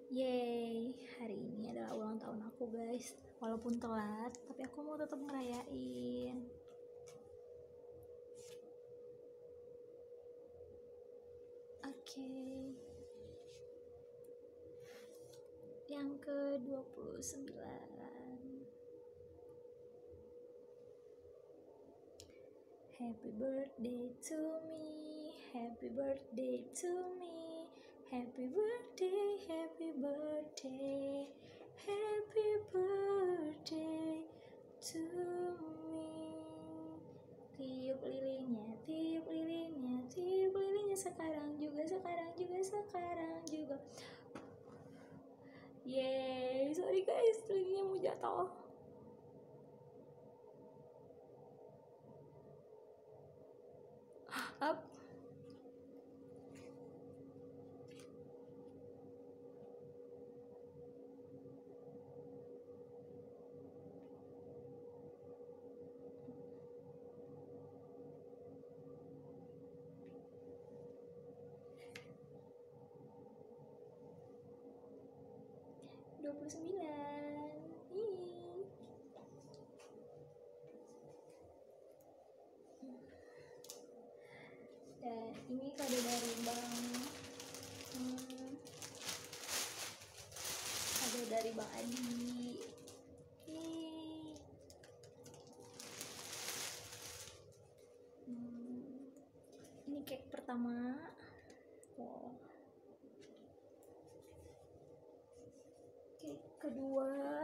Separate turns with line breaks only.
Yeay, hari ini adalah ulang tahun aku guys. Walaupun telat, tapi aku mau tetap ngerayain. Oke. Yang ke-29. Happy birthday to me, happy birthday to me, happy birthday, happy birthday, happy birthday to me. Tiup lilinnya, tiup lilinnya, tiup lilinnya, sekarang juga, sekarang juga, sekarang juga. Yeay, sorry guys, lilinnya mau jatuh. Up. Dua 29. Dan ini kado dari Bang kado dari Bang Adi. Ini cake pertama. Wow. Cake kedua.